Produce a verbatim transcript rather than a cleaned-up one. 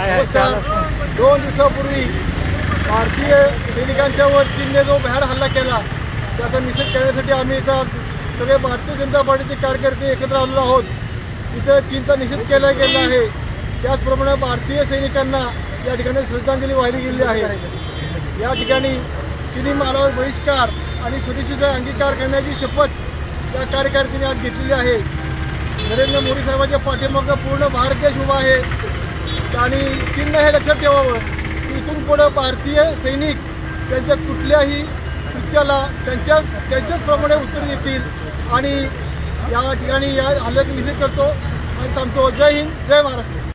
नमस्कार. दोन दिवसापूर्वी भारतीय सैनिकांच्यावर चीनने जो भ्याड हल्ला केला त्याचा निषेध करण्यासाठी आम्ही इथं सगळे भारतीय जनता पार्टीचे कार्यकर्ते एकत्र आलेलो आहोत. तिथे चीनचा निषेध केला गेला आहे. त्याचप्रमाणे भारतीय सैनिकांना या ठिकाणी श्रद्धांजली वाहिली गेली आहे. या ठिकाणी चिनी मालावर बहिष्कार आणि स्वदेशीचा अंगीकार करण्याची शपथ या कार्यकर्त्यांनी आज घेतलेली आहे. नरेंद्र मोदी साहेबांच्या पाठीमागे पूर्ण भारत देश उभा आहे आणि चीनने हे लक्षात ठेवावं की इथून पुढे भारतीय सैनिक त्यांच्या कुठल्याही कृत्याला त्यांच्या त्यांच्याच प्रमाणे उत्तर देतील आणि या ठिकाणी या हल्ल्याचा निषेध करतो आणि थांबतो. जय हिंद, जय महाराष्ट्र.